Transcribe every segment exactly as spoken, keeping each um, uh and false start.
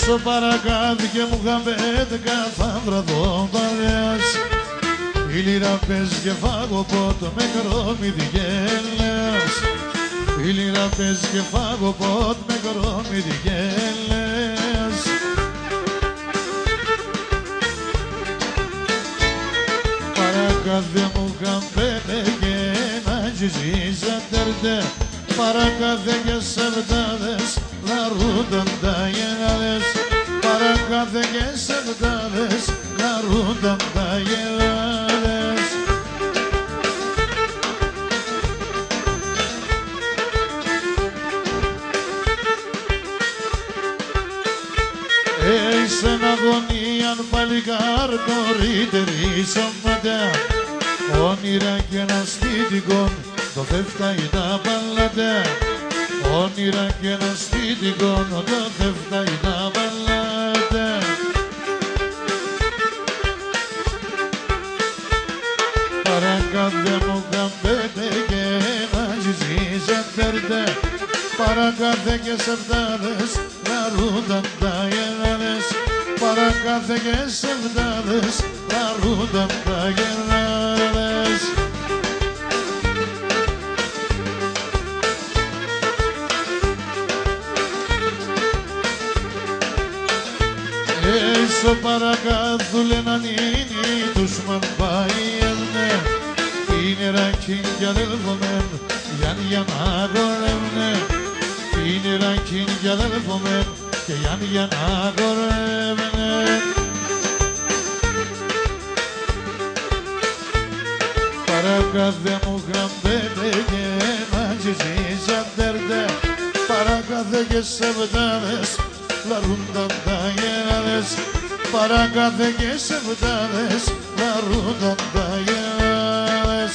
στο παρακάδι και μου χαμπέτε καθάνδρα δω παρέας. Η λίρα παίζει και φάγω πότο με κρόμιδι γέλας. Η λίρα παίζει και φάγω πότο με κρόμιδι γέλας. Παρακάδι μου χαμπέτε και να ζυζίζαντερτε. Παρακάδε και σεβδάδες λαρούνταν τα γελάδες. Παρακάδε και σεβδάδες λαρούνταν τα γελάδες. Είσαι εν αγωνίαν παλικάρ κορύτερη σώματα. Όνειρα και ένα σπίτικον το θεύταει τα παλάτα. Όνειρα και ένα σπίτικο το θεύταει τα παλάτα. Παρακάδε μου καμπέτε και να ζυζίζαντερτε. Παρακάδε και σεβδάδες λαρούνταν τα γελάδες. Παρακάδε και σεβδάδες λαρούνταν τα γελάδες. Στο παρακάτω λέναν είναι τους μαν παΐαινε. Είναι ρακίν κι αδέλφομεν γιάν για να αγορεύνε. Είναι ρακίν κι αδέλφομεν και γιάν για να αγορεύνε. Παρακάδε μου χαμπέτε και να ζυζίζαντερτε. Παρακάδε και σεβδάδες λαρούνταν τα γελάδες. Παρακάδε και σεβδάδες λαρούνταν τα γελάδες.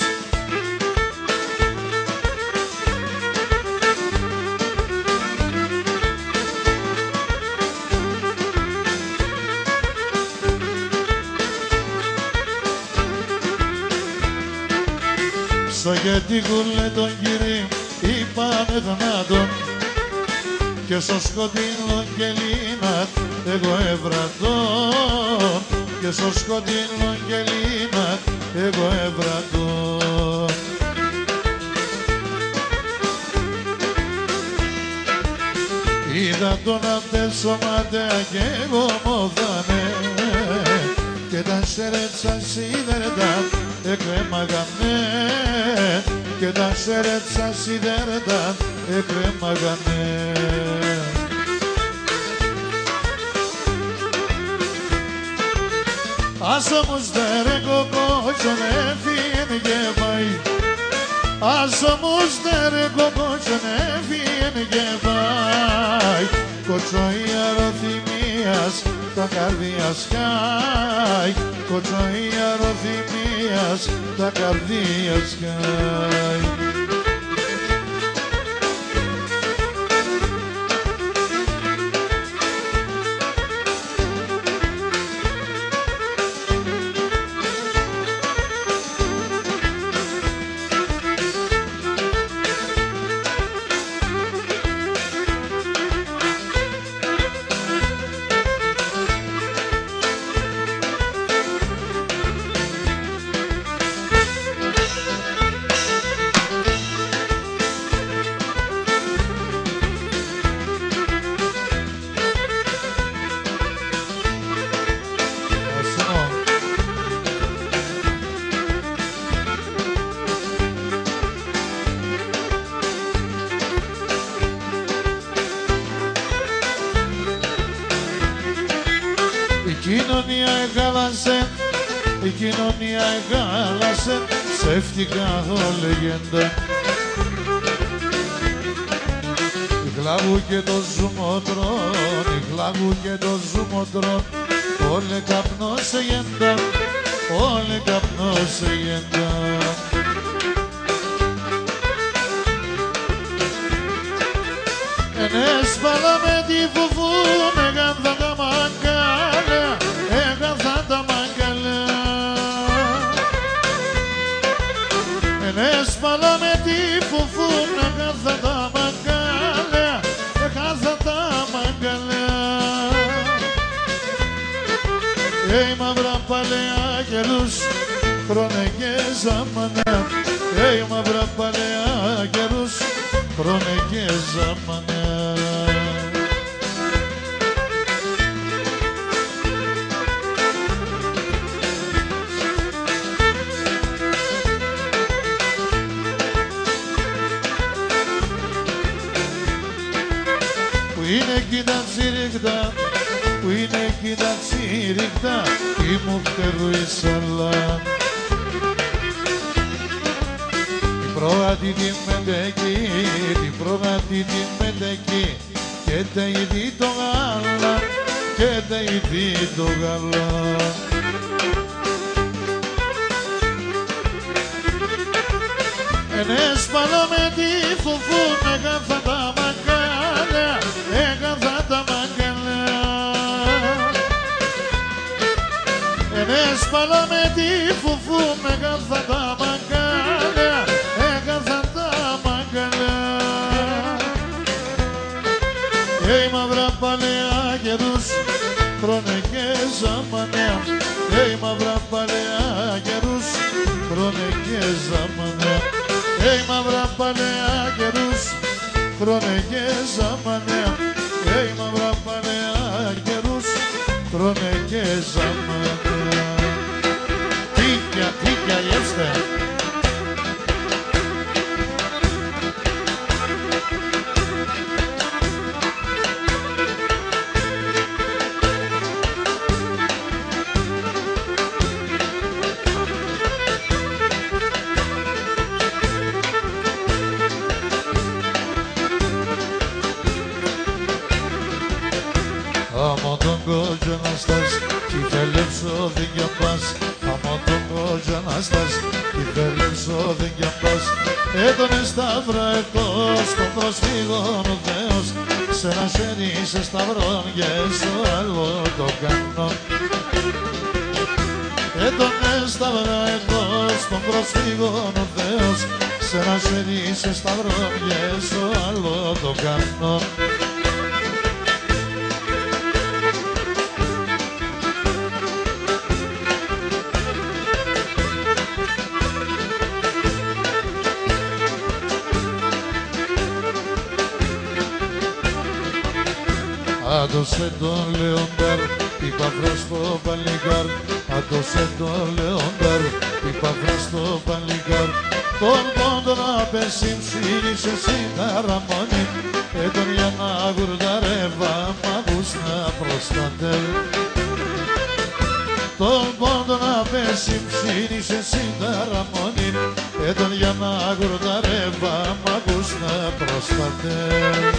Στο γετικούλε τον Κυρί είπαμε θανάτων. Και στο σκοτεινό κελίνατ εγώ ευρατώ. Και στο σκοτεινό κελίνατ εγώ ευρατώ. Είδα τον απτέ σωματέα κι εγώ μόθανε. Και τα σέρετσα σίδερτα εκρέμαγανε. Και τα σέρετσα σίδερτα εκρέμαγανε. Άσο μου στερε κοκότσον έφυγε και πάει. Άσο μου στερε κοκότσον έφυγε και πάει. Κοτσόι αρωθυμίας τα καρδίας κάει. Κοτσόι αρωθυμίας τα καρδίας κάει. κοινωνία εγάλασε, η κοινωνία εγάλασε, ψεύτικα λεγέντα. Η κλάβου και το ζουμότρον, η κλάβου και το ζουμότρον, όλε καπνός σε γέντα, όλε καπνός σε γέντα. Ενέσπαλα με τη φουφού, έγαθα τα μαγκάλια, έγαθα τα μαγκάλια. Ενέσπαλα με τη φουφού, έγαθα τα μαγκάλια, έγαθα τα μαγκάλια. μαύρα παλαιά καιρούς, χρόνε και ζαμανά. Ει μαύρα παλαιά καιρούς, χρόνε και ζαμανά. Που είναι εκεί τα τσίρικτα, που είναι εκεί τα τσίρικτα, τι μου φτερούισαλα. Την πρώτη τη μετεκή, την πρώτη τη μετεκή, και τα είδη το γάλα, και τα είδη το γάλα. Ενέσπαλα με τη φουφού, έκαθα τα μαγκάλια, έκαθα τα μαγκάλια. Ενέσπαλα με τη φουφού, έκαθα τα μαγκάλια, έκαθα τα μαγκάλια. Ει μαύρα παλαιά καιρούς, χρόνε και ζαμανά. Ει μαύρα παλαιά καιρούς, χρόνε και ζαμανά. Ει μαύρα παλαιά καιρούς, χρόνε και ζαμανά. Ει μαύρα παλαιά καιρούς, χρόνε και ζαμανά. Τίκια, τίκια, γεύστε. Άμα τον κότζο να στάς, κι θέλεψω δεν για πας. Άμα τον κότζο να στάς, κι θέλεψω δεν για πας. Έτονε σταύρα εκτός των προσφύγων ο Θεός, σ' ένα χέρι σε σταυρόν και στο άλλο το κάνω. Έτονε σταύρα εκτός των προσφύγων ο Θεός, σ' ένα χέρι σε σταυρόν και στο άλλο το κάνω. Άντωσε τον Λεοντάρ, είπα βρες στο παλικάρ. Άντωσε τον Λεοντάρ, είπα βρες στο παλικάρ. Τον πόντο να πέσει ψήλισε σιταραμόνι, έτον για να γουρδαρεύα μ' ακούς να προστατεύω. Τον πόντο να πέσει ψήλισε σιταραμόνι, έτον για να γουρδαρεύα μ' ακούς να προστατεύω.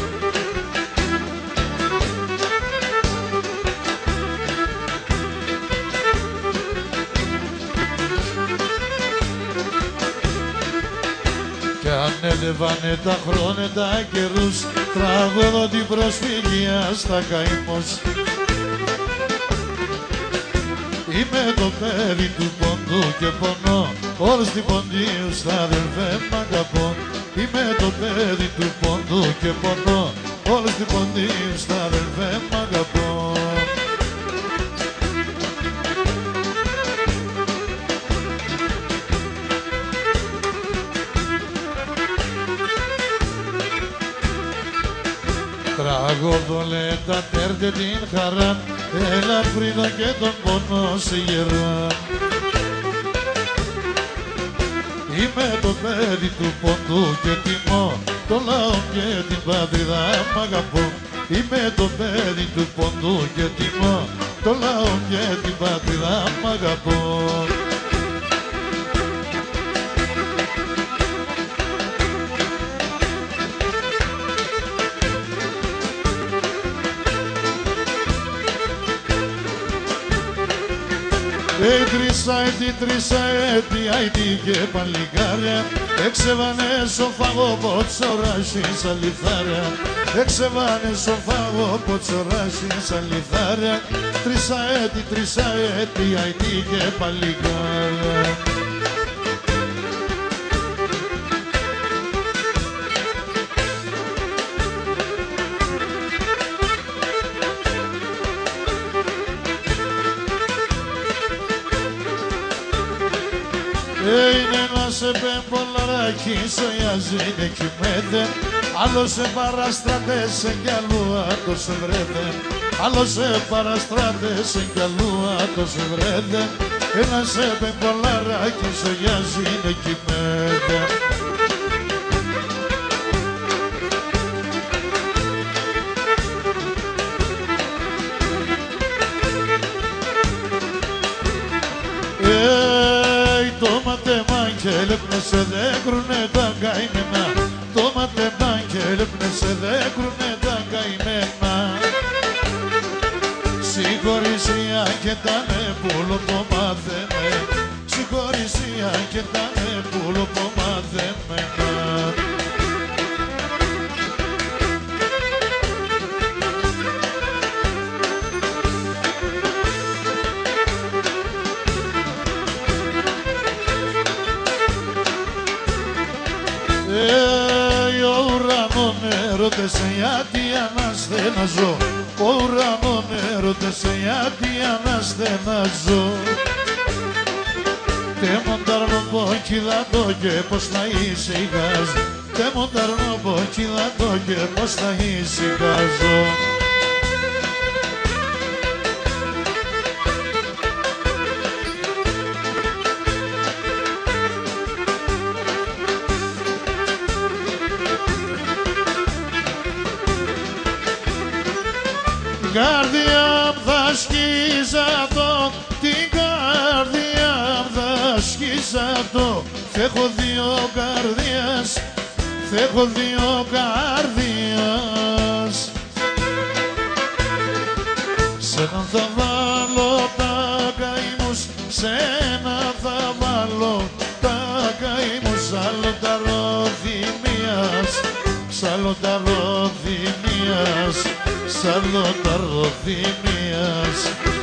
Κι ανέλευανε τα χρόνια τα καιρούς, τραγωδώ την προσφυγία στα καημός. Είμαι το παιδί του πόντου και πονώ, όλους την ποντίους τα αδελφέ μ' αγαπώ. Είμαι το παιδί του πόντου και πονώ, όλους την ποντίους τα αδελφέ μ' αγαπώ. Τραγωδώ λέει τα τέρτε την χαρά, έλα φρύδω και τον πόνο σε γερά. Είμαι το παιδί του πόντου και τιμώ, το λαό και την πατρίδα μ' αγαπώ. Είμαι το παιδί του πόντου και τιμώ, το λαό και την πατρίδα μ' αγαπώ. Ε, τρισάετη, τρισάετη, αϊτή και παλικάρια, έξεβανε σοφαγό ποτσοράσι σαν λιθάρια. Έξεβανε σοφαγό ποτσοράσι σαν λιθάρια, τρισάετη, τρισάετη, αϊτή και παλικάρια. Είναι ένας πεμπολαράκης ο Ιαζίνε κοιμέται, άλλος σε παραστράτες κι αλλού άτος βρέτε, άλλος σε παραστράτες κι αλλού άτος βρέτε, ένας πεμπολαράκης ο Ιαζίνε κοιμέται. Λέπνεσαι δε κρουνε τα καημένα, το ματεμά και λέπνεσαι δε κρουνε τα καημένα. Συγχωρησία και τα νεπούλο το μάθαινε, συγχωρησία και τα νεπούλο το μάθαινε. Ρωτέσαι γιατί ανασθεναζώ, ο ουρανό με ρωτέσαι γιατί ανασθεναζώ. Τε μοντάρνω πόκυλα το και πως θα ησυχάζω, τε μοντάρνω πόκυλα το και πως θα ησυχάζω. Την καρδιά μου θα σκίζατο, την καρδιά μου θα σκίζατο. Θ' έχω δύο καρδιάς, θ' έχω δύο καρδιάς. Σ' έναν θα βάλω τα καημούς, σ' έναν θα βάλω τα καημούς. Σ' άλλο τα ροδιμίας, σ' άλλο τα ροδιμίας, σ' άλλο τα ροδιμίας.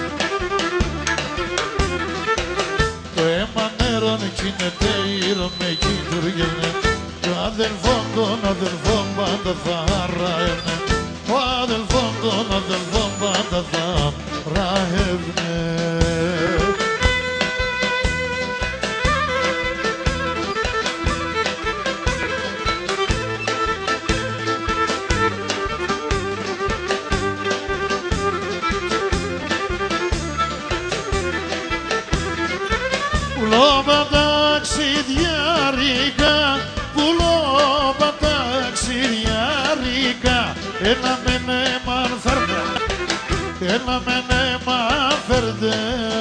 Το αίμα νερόν κινείται ήρω με κυτουργένε, το αδελφόν των αδελφών πάντα θα ραεύνε, ο αδελφόν των αδελφών πάντα θα ραεύνε. Πουλώμα ταξιδιάρικα, πουλώμα ταξιδιάρικα, ένα μενέ μαν φέρτε, ένα μενέ μαν φέρτε.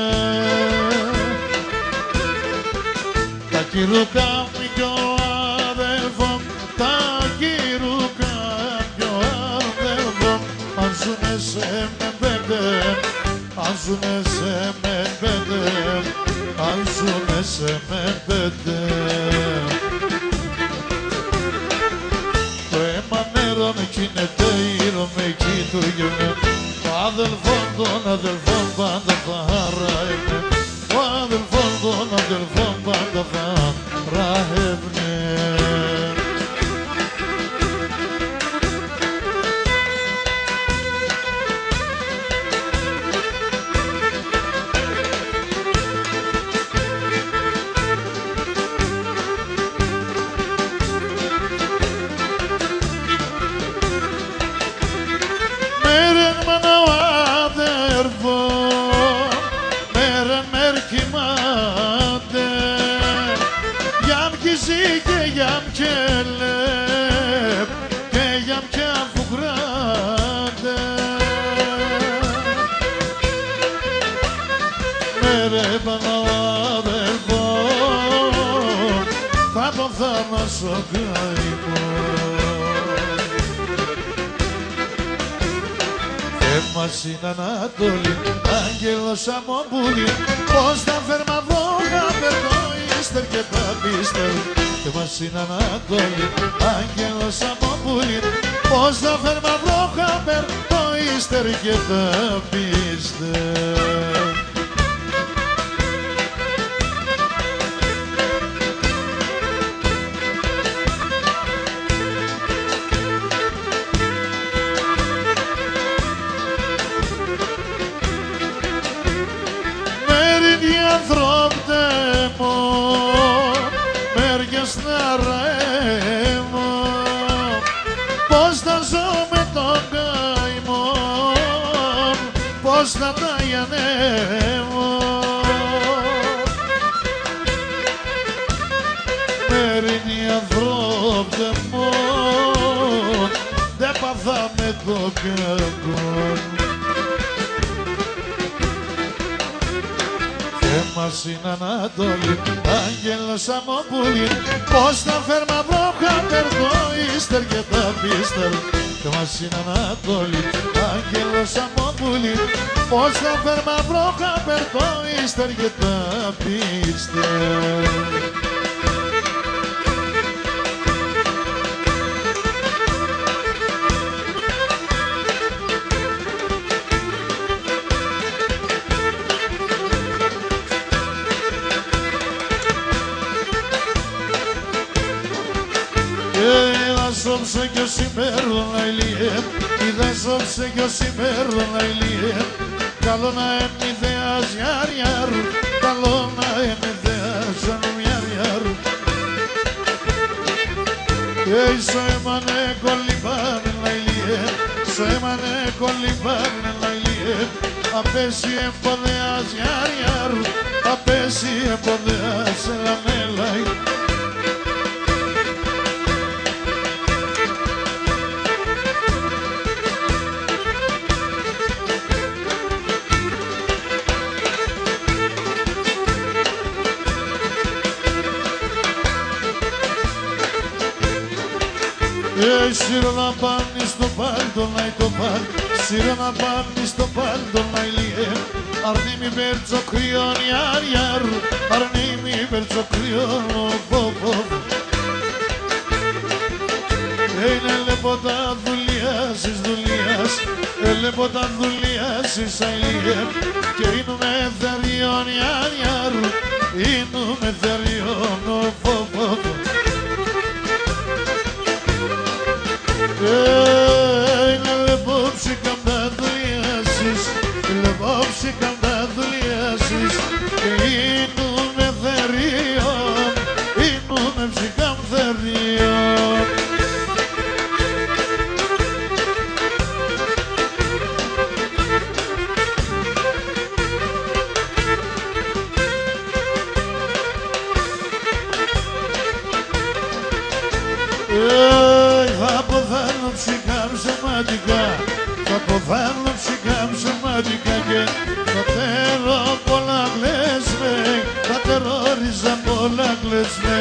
Τα κυρούκα μου κι ο αδελφόν, τα κυρούκα κι ο αδελφόν, αν ζουνε σε με πέντε, αν ζουνε σε με πέντε, αν ζουνε σε με πέντε. Το αίμα νερόν κινείται ήρω με κυτουργένε, ο αδελφόν των αδελφών πάντα θα ραεύνε, ο αδελφόν των αδελφών πάντα θα ραεύνε. Και γιαμ και λεπ, και γιαμ και αφουγκράτε. Μέρε παναδελφό, θα τον θάνασο καημό. Θέμας είναι Ανατολή, άγγελος αμοπούλη, πως θα φέρμα βρόγα περνώ ύστερ και τα πίστερ. Θέμας είναι Ανατολή, άγγελος αμοπούλη, πως θα φέρμα βρόγα περνώ ύστερ και τα πίστερ. Ανθρώπτε μου, Παπαδοπιακών. Και μας είναι Ανατολή, άγγελος αμοπούλη, πως τα φέρμα βρόχα περνώ ύστερ και τα πίστερ. Και μας είναι Ανατολή, άγγελος αμοπούλη, πως τα φέρμα βρόχα περνώ ύστερ και τα πίστερ. Σώψε κι ο σημέρων αηλιέμ, είδα σώψε κι ο σημέρων αηλιέμ. Καλό να εμιδέας γιάρ-γιάρ, καλό να εμιδέας γιάρ-γιάρ. Και σω έμανε κολυμπάν αηλιέμ, σω έμανε κολυμπάν αηλιέμ. Απέσει εμποδέας γιάρ-γιάρ, απέσει εμποδέας ελαμέλαϊ. Σύρω να πάνε στο πάλτο να το πάλ, σύρω να πάνε στο πάλτο να ηλιέμ. Αρνί μη πέρτσο κρυόν ιάρ ιάρ, αρνί μη πέρτσο κρυόν βο βο. Είναι λεπότα δουλειάσεις δουλειάς, λεπότα δουλειάσεις αηλιέμ. Και είναι θεριόν ιάρ ιάρ, είναι θεριόν βο βο. Είναι λεπόψη καμπά δουλειάσεις, λεπόψη καμπά δουλειάσεις. Και είνουμε θεριόν, είνουμε ψυχάμ θεριόν. Θα ποδάνω ψυχάμ σωματικά, θα ποδάνω ψυχάμ σωματικά. Και θα τέρω πολλά κλαίσμε, θα τερόριζα πολλά κλαίσμε.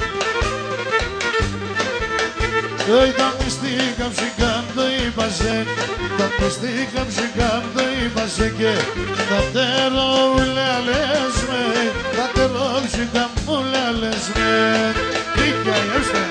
Τα μυστήκα ψυχάμ το είπασε, τα μυστήκα ψυχάμ το είπασε. Και θα τέρω ούλα λέσμε, θα τερώ ψυχάμ ούλα λέσμε. Δίκαια, έστε.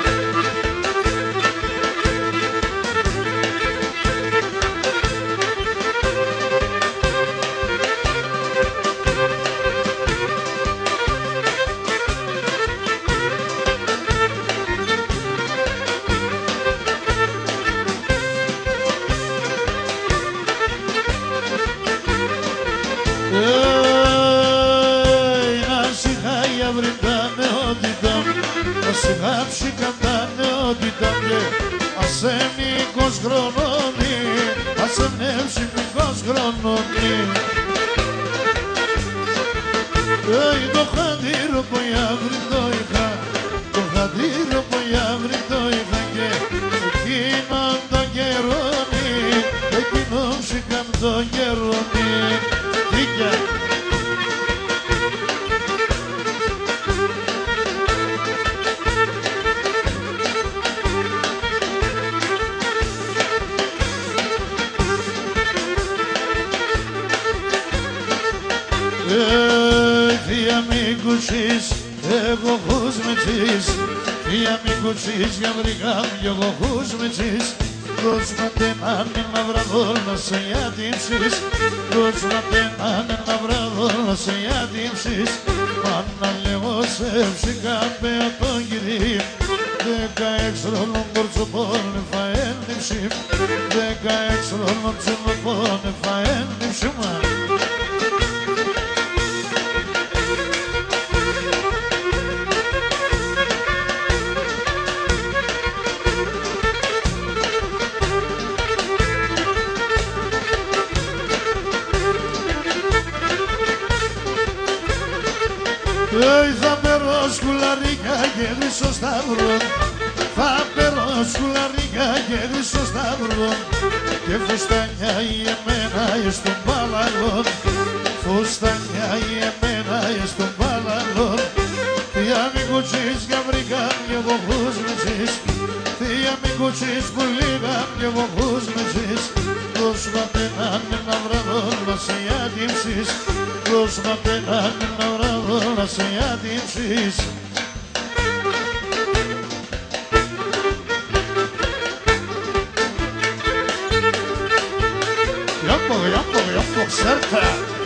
Σιγάψει κατά νεότητα και ας εμικος χρονώνει, ας εμνεύσει μικρός χρονώνει. Ε, το χαντήρο που η αύρη το είχα, το χαντήρο που η αύρη το είχα. Και εκείνον το καιρώνει, εκείνον ψυχαμ το καιρώνει. Δίκαια. Θεία μην κουτσείς, εγώ χούς με τσείς. Θεία μην κουτσείς, για βρήκα μου κι εγώ χούς με τσείς. Πρόσφατε να είναι να βραδώ να σε γιατύψεις. Πρόσφατε να είναι να βραδώ να σε γιατύψεις. Μάνα λέγω σε ψυχά πέα το γυρί. Δεκαέξι ρόλων κορτσοπώνε θα έντυψη. Δεκαέξι ρόλων τσιλοπώνε θα έντυψη. Θα περώ σκουλαρικά και ρίσω σταυρό. θα περώ σκουλαρικά και χρυσό σταυρό και φουστανιά η εμένα εις τον παλαλόν, φουστανιά η εμένα εις τον παλαλόν. Θεία μη κουτσίς γαβρικά και εγώ χούς με ζεις, θεία μη κουτσίς που λίγα και εγώ χούς με ζεις. Πρόσφατε να είναι να βραδώ να σε άτιμψεις, πρόσφατε να είναι να βραδώ να σε άτιμψεις. Γιάμπο, γιάμπο, γιάμπο, ξέρτε.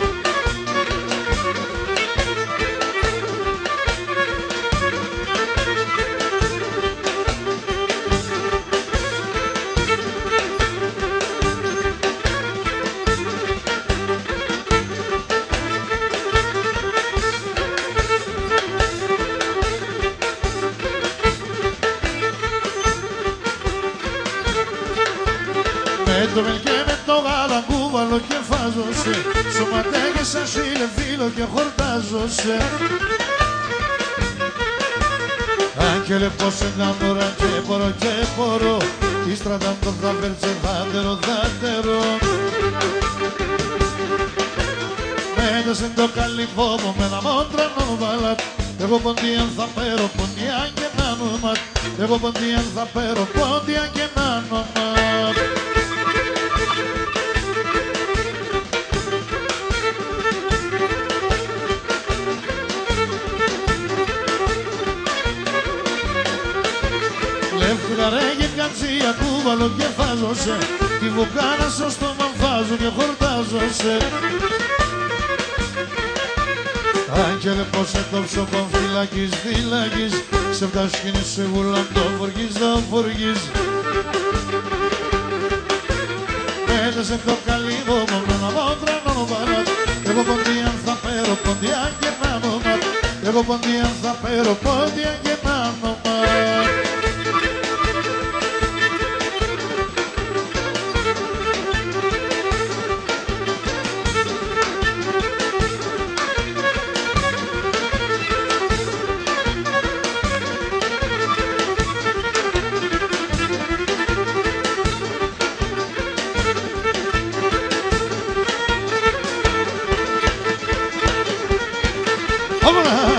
Με το μελ και με το γάλα κούβαλο και φάζωσε, σωματέγε σαν σύλλε φίλο και χορτάζωσε. Άγγελε πως ένα τώρα και μπορώ και μπορώ, ύστερα το θα βέρτσε δάτερο δάτερο. Μέτωσε το καλή φόβο με ένα μόντρανο βάλατ, εγώ ποντίαν θα πέρω ποντία και να νοματ, εγώ ποντίαν θα πέρω ποντία και να νοματ. Λευκαρέγε κατσία κούβαλο και φάζωσε, τη βουκάνα στο στόμα βάζω και χορτάζωσε. Άγγελε πως έτοψω κομφυλάκης φυλάκης, σε φτάσκινη σε βουλάν το φοργής το φοργής. Πέτασε το καλύβο μου με ένα μόντρανο βαράτ, εγώ ποντίαν θα πέρω ποντιά και να νοματ, εγώ ποντίαν θα πέρω ποντιά και να νοματ. Come on!